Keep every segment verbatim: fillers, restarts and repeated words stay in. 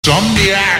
Zombiak!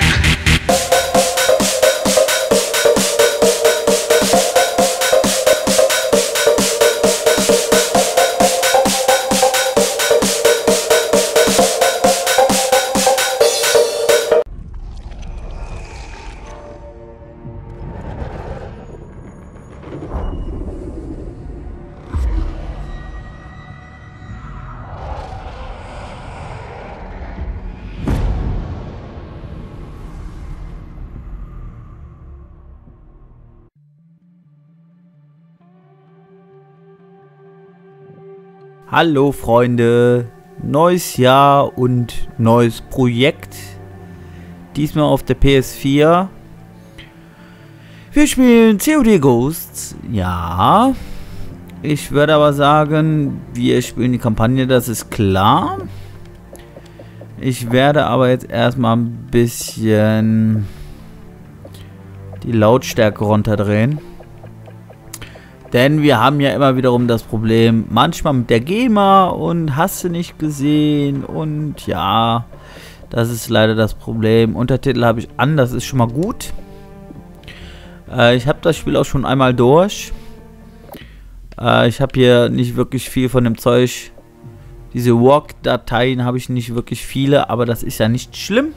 Hallo Freunde, neues Jahr und neues Projekt, diesmal auf der P S vier. Wir spielen C O D Ghosts, ja, ich würde aber sagen, wir spielen die Kampagne, das ist klar. Ich werde aber jetzt erstmal ein bisschen die Lautstärke runterdrehen. Denn wir haben ja immer wiederum das Problem, manchmal mit der GEMA und hast du nicht gesehen und ja, das ist leider das Problem. Untertitel habe ich an, das ist schon mal gut. Äh, ich habe das Spiel auch schon einmal durch. Äh, ich habe hier nicht wirklich viel von dem Zeug. Diese Walk-Dateien habe ich nicht wirklich viele, aber das ist ja nicht schlimm.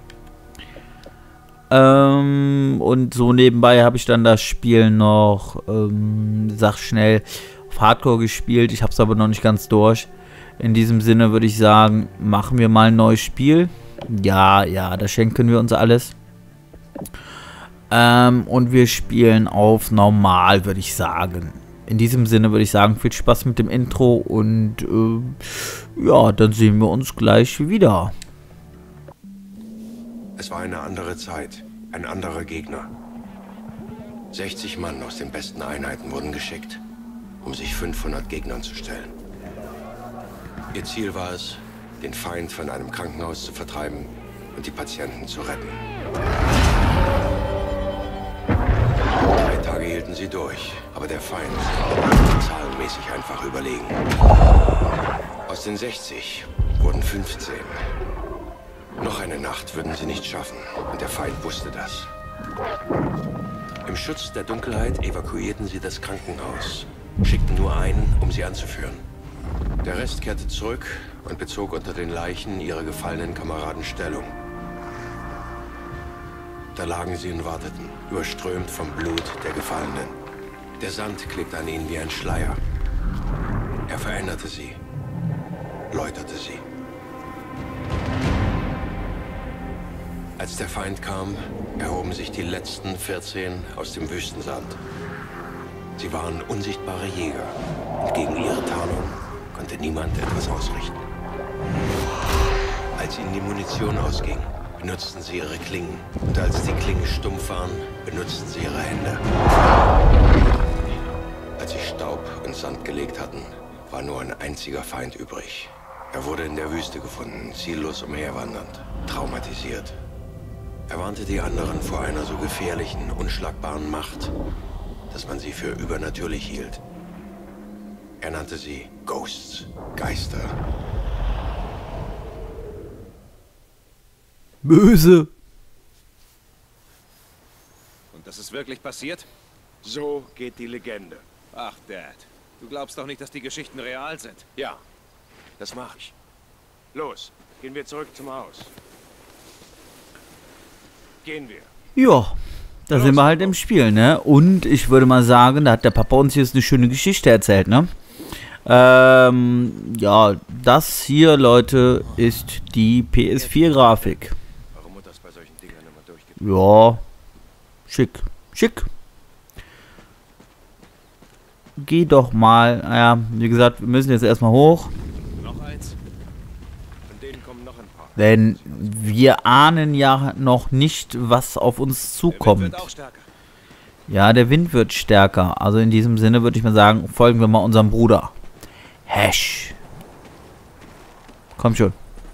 Ähm, und so nebenbei habe ich dann das Spiel noch, ähm, sag schnell, auf Hardcore gespielt. Ich habe es aber noch nicht ganz durch. In diesem Sinne würde ich sagen, machen wir mal ein neues Spiel. Ja, ja, da schenken wir uns alles. Ähm, und wir spielen auf normal, würde ich sagen. In diesem Sinne würde ich sagen, viel Spaß mit dem Intro und äh, ja, dann sehen wir uns gleich wieder. Es war eine andere Zeit, ein anderer Gegner. sechzig Mann aus den besten Einheiten wurden geschickt, um sich fünfhundert Gegnern zu stellen. Ihr Ziel war es, den Feind von einem Krankenhaus zu vertreiben und die Patienten zu retten. Drei Tage hielten sie durch, aber der Feind war zahlenmäßig einfach überlegen. Aus den sechzig wurden fünfzehn. Noch eine Nacht würden sie nicht schaffen, und der Feind wusste das. Im Schutz der Dunkelheit evakuierten sie das Krankenhaus, schickten nur einen, um sie anzuführen. Der Rest kehrte zurück und bezog unter den Leichen ihrer gefallenen Kameraden Stellung. Da lagen sie und warteten, überströmt vom Blut der Gefallenen. Der Sand klebte an ihnen wie ein Schleier. Er veränderte sie, läuterte sie. Als der Feind kam, erhoben sich die letzten vierzehn aus dem Wüstensand. Sie waren unsichtbare Jäger und gegen ihre Tarnung konnte niemand etwas ausrichten. Als ihnen die Munition ausging, benutzten sie ihre Klingen. Und als die Klingen stumpf waren, benutzten sie ihre Hände. Als sie Staub und Sand gelegt hatten, war nur ein einziger Feind übrig. Er wurde in der Wüste gefunden, ziellos umherwandernd, traumatisiert. Er warnte die anderen vor einer so gefährlichen, unschlagbaren Macht, dass man sie für übernatürlich hielt. Er nannte sie Ghosts, Geister. Böse. Und das ist wirklich passiert? So geht die Legende. Ach, Dad. Du glaubst doch nicht, dass die Geschichten real sind? Ja, das mache ich. Los, gehen wir zurück zum Haus. Gehen wir. Ja, da sind wir halt im Spiel, ne? Und ich würde mal sagen, da hat der Papa uns jetzt eine schöne Geschichte erzählt, ne? Ähm, ja, das hier, Leute, ist die P S vier Grafik. Warum das bei solchen Dingern immer durchgeht? Ja, schick, schick. Geh doch mal, naja, wie gesagt, wir müssen jetzt erstmal hoch. Noch eins? Von denen kommen noch ein paar. Denn wir ahnen ja noch nicht, was auf uns zukommt. Der Wind wird auch stärker. Ja, der Wind wird stärker. Also in diesem Sinne würde ich mal sagen, folgen wir mal unserem Bruder. Hash. Komm schon.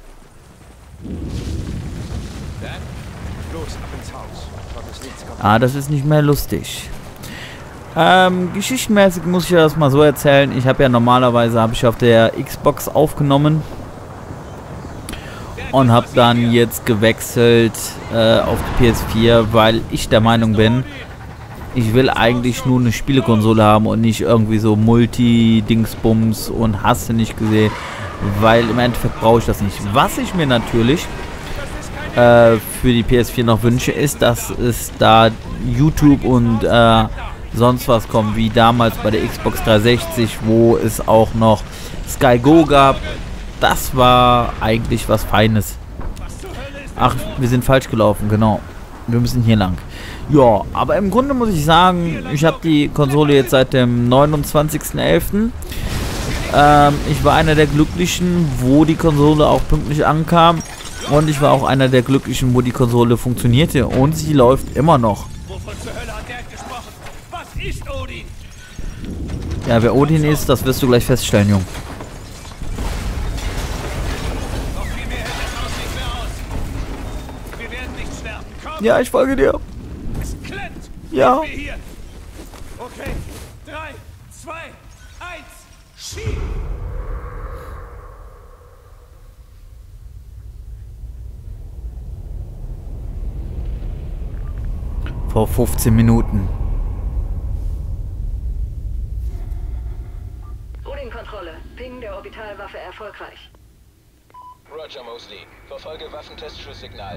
Dad? Los, ab ins Haus. Gott, das nichts kommt. Ah, das ist nicht mehr lustig. Ähm, geschichtenmäßig muss ich ja das mal so erzählen. Ich habe ja normalerweise, habe ich auf der Xbox aufgenommen. und habe dann jetzt gewechselt äh, auf die P S vier, weil ich der Meinung bin, ich will eigentlich nur eine Spielekonsole haben und nicht irgendwie so Multi-Dingsbums und hast du nicht gesehen, weil im Endeffekt brauche ich das nicht. Was ich mir natürlich äh, für die P S vier noch wünsche, ist, dass es da YouTube und äh, sonst was kommt, wie damals bei der Xbox dreihundertsechzig, wo es auch noch Sky Go gab. Das war eigentlich was Feines. Ach, wir sind falsch gelaufen, genau. Wir müssen hier lang. Ja, aber im Grunde muss ich sagen, ich habe die Konsole jetzt seit dem neunundzwanzigsten elften Ähm, ich war einer der Glücklichen, wo die Konsole auch pünktlich ankam. Und ich war auch einer der Glücklichen, wo die Konsole funktionierte. Und sie läuft immer noch. Wovon zur Hölle hat der gesprochen? Was ist Odin? Ja, wer Odin ist, das wirst du gleich feststellen, Jung. Noch viel mehr hält das Haus nicht mehr aus. Wir werden nicht sterben. Komm, Ja, ich folge dir. es klemmt. Ja. Wir hier. Okay. Drei, zwei, eins. Schieb. Vor fünfzehn Minuten. Odin-Kontrolle. Ping der Orbitalwaffe erfolgreich. Roger, Mosley. Verfolge Waffentestschuss-Signal.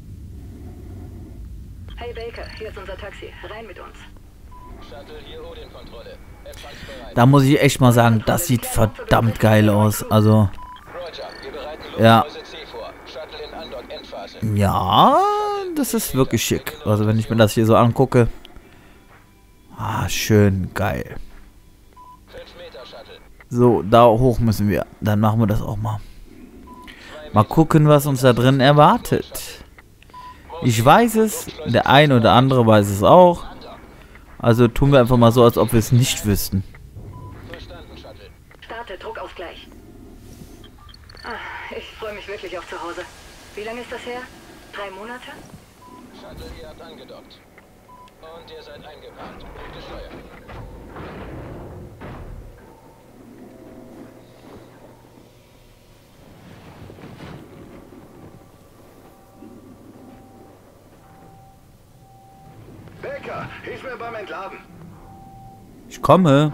Hey Baker, hier ist unser Taxi. Rein mit uns. Shuttle hier Odin-Kontrolle. Empfangsbereit. Da muss ich echt mal sagen, das sieht verdammt geil aus. Also, Roger, wir bereiten Ja. Luftreise C vor. Shuttle in Undock-Endphase. ja, das ist wirklich schick. Also, wenn ich mir das hier so angucke. Ah, schön, geil. fünf Meter Shuttle. So, da hoch müssen wir. Dann machen wir das auch mal. Mal gucken, was uns da drin erwartet. Ich weiß es, der ein oder andere weiß es auch. Also tun wir einfach mal so, als ob wir es nicht wüssten. Verstanden, Shuttle. Starte, Druckausgleich. Ah, ich freue mich wirklich auf zu Hause. Wie lange ist das her? Drei Monate? Shuttle, ihr habt angedockt. Und ihr seid eingeparkt. Gesteuert. Baker, hilf mir beim Entladen. Ich komme.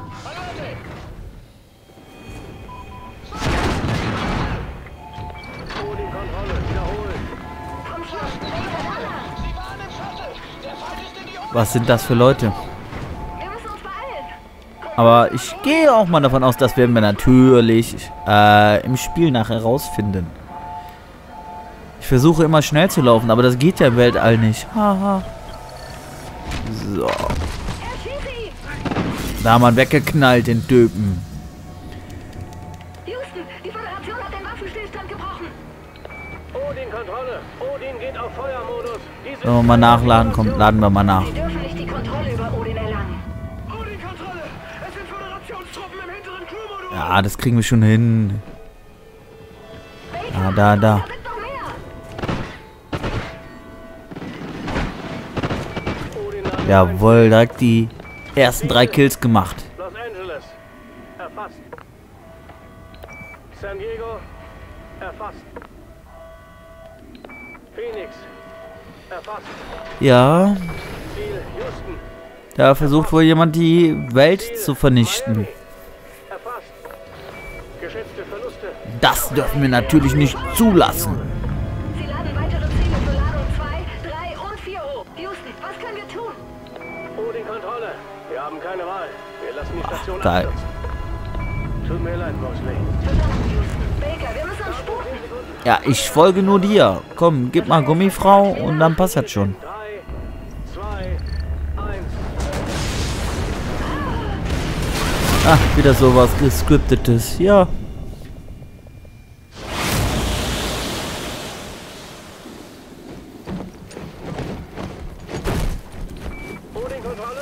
Was sind das für Leute? Wir müssen uns beeilen. Aber ich gehe auch mal davon aus, das werden wir natürlich äh, im Spiel nachher rausfinden. Ich versuche immer schnell zu laufen, aber das geht ja im Weltall nicht. Haha. So. Erschieß ihn! Da haben wir weggeknallt, den Döpen. Houston, die Föderation hat den Waffenstillstand gebrochen. Odin-Kontrolle. Odin geht auf Feuermodus. Diese Wenn wir mal nachladen, kommt, laden wir mal nach. Sie dürfen nicht die Kontrolle über Odin erlangen. Odin-Kontrolle. Es sind Föderationstruppen im hinteren Crewmodus. Ja, das kriegen wir schon hin. Ja, da, da. Da sind noch mehr. Jawohl, direkt die ersten drei Kills gemacht. Los Angeles. Erfasst. San Diego. Erfasst. Phoenix. Erfasst. Ja, Ziel Houston. da versucht wohl jemand die Welt zu vernichten. Erfasst. Geschätzte Verluste. Das dürfen wir natürlich nicht zulassen. Sie laden weitere Ziele für Ladung zwei, drei und vier hoch. Houston, was können wir tun? Odin-Kontrolle. Wir haben keine Wahl. Wir lassen die Station geil. abstürzen. Tut mir leid, Mosley. Verstanden, Houston. Baker, wir müssen uns sputen. Ja, ich folge nur dir. Komm, gib mal Gummifrau und dann passt das schon. drei, zwei, eins. Ach, wieder sowas gescriptetes. Ja. Odin-Kontrolle.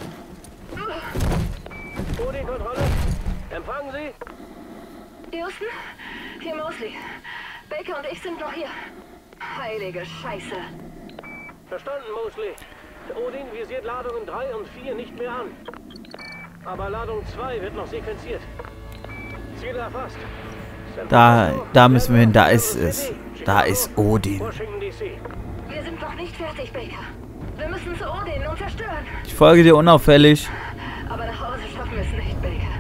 Odin-Kontrolle. Empfangen Sie? Houston, hier Mosley. Baker und ich sind noch hier. Heilige Scheiße. Verstanden, Mosley. Odin visiert Ladungen drei und vier nicht mehr an. Aber Ladung zwei wird noch sequenziert. Ziel erfasst. Da, da müssen wir hin. Da ist es. Da ist Odin. Washington D C. Wir sind noch nicht fertig, Baker. Wir müssen zu Odin und zerstören. Ich folge dir unauffällig. Aber nach Hause schaffen wir es nicht, Baker.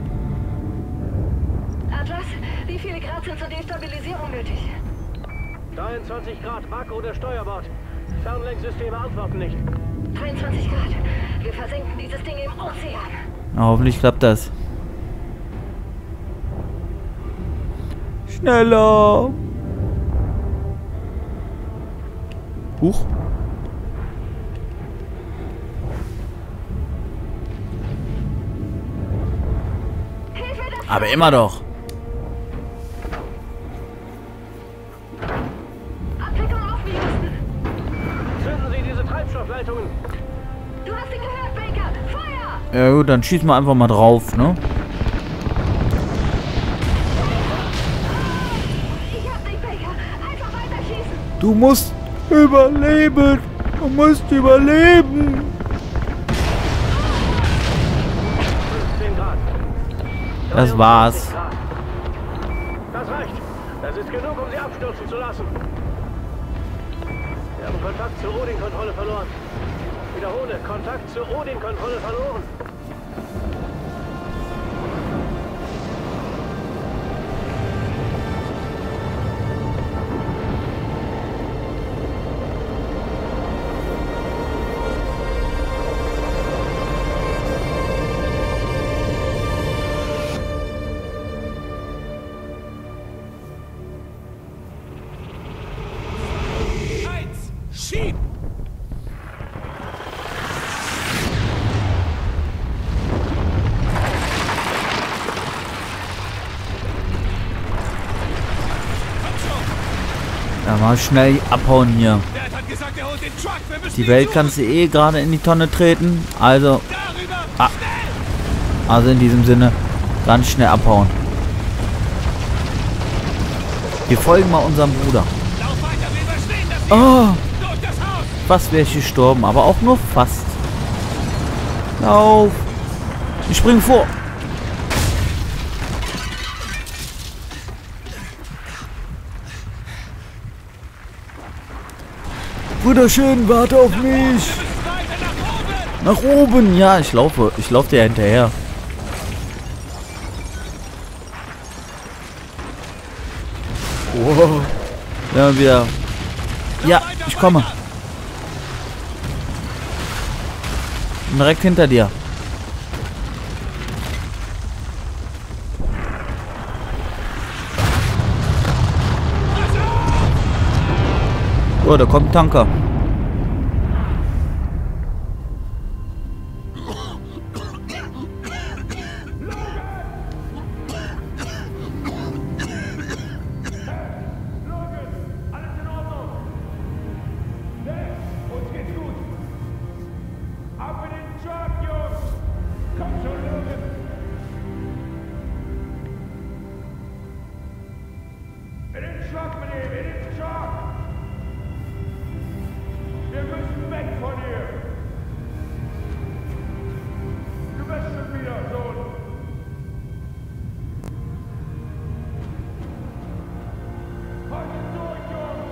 Atlas, wie viele Grad sind zur Destabilisierung nötig? dreiundzwanzig Grad, Akku der Steuerbord. Fernlenksysteme antworten nicht. dreiundzwanzig Grad. Wir versenken dieses Ding im Ozean. Na, hoffentlich klappt das. Schneller. Huch. Hilfe, das Aber immer doch. Abdeckung auf, wie Houston. Zünden Sie diese Treibstoffleitungen. Du hast ihn gehört, Baker. Feuer! Ja gut, dann schießen wir einfach mal drauf, ne? Ich hab dich, Baker. Einfach weiter schießen. Du musst überleben. Du musst überleben. fünfzehn Grad. Das war's. Grad. Das reicht. Das ist genug, um sie abstürzen zu lassen. Wir haben Kontakt zur Odin-Kontrolle verloren. Wiederhole, Kontakt zur Odin-Kontrolle verloren. Eins, schieb! Ja, mal schnell abhauen hier. Dad hat gesagt, er holt den Truck. Wir müssen Die ihn Welt suchen. kannst du eh gerade in die Tonne treten. Also, Darüber! Ah. Schnell! also in diesem Sinne, ganz schnell abhauen. Wir folgen mal unserem Bruder. Lauf weiter, wir überstehen das hier! Oh, Durch das Haus! fast wäre ich gestorben, aber auch nur fast. Lauf. Ich spring vor. Wunderschön, warte auf mich. Wir müssen weiter nach oben! Nach oben, ja, ich laufe. Ich laufe dir hinterher. Wow. Ja, wieder. Ja, ich komme. Direkt hinter dir. Oh, da kommt ein Tanker. Uns geht's gut. Ab in den Truck, Jungs! Komm schon, Logan! In den Truck mit ihm, in den Truck! Wir müssen weg von hier! Du bist schon wieder, Sohn! Heute durch, Jungs!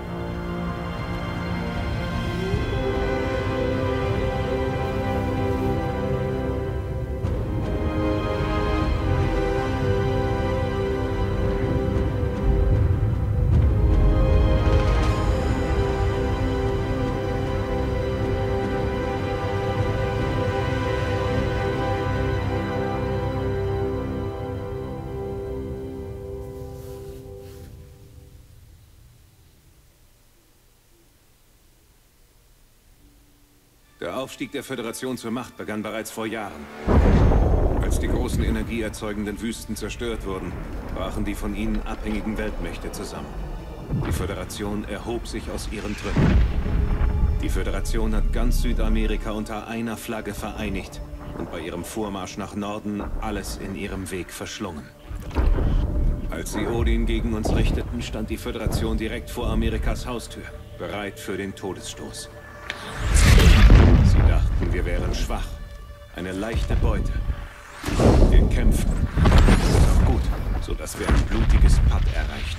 Der Aufstieg der Föderation zur Macht begann bereits vor Jahren. Als die großen energieerzeugenden Wüsten zerstört wurden, brachen die von ihnen abhängigen Weltmächte zusammen. Die Föderation erhob sich aus ihren Trümmern. Die Föderation hat ganz Südamerika unter einer Flagge vereinigt und bei ihrem Vormarsch nach Norden alles in ihrem Weg verschlungen. Als sie Odin gegen uns richteten, stand die Föderation direkt vor Amerikas Haustür, bereit für den Todesstoß. Sie dachten, wir wären schwach. Eine leichte Beute. Wir kämpften. Das ist auch gut. sodass wir ein blutiges Patt erreicht.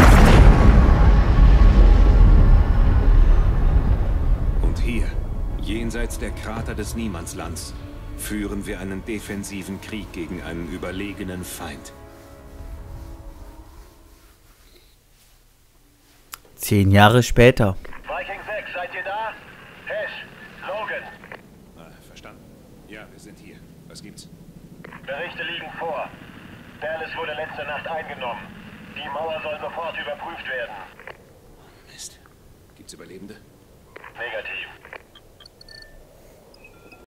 Und hier, jenseits der Krater des Niemandslands, führen wir einen defensiven Krieg gegen einen überlegenen Feind. Zehn Jahre später. Viking sechs, seid ihr da? Hesh, Logan. Ah, verstanden. Ja, wir sind hier. Was gibt's? Berichte liegen vor. Dallas wurde letzte Nacht eingenommen. Die Mauer soll sofort überprüft werden. Mist. Gibt's Überlebende? Negativ.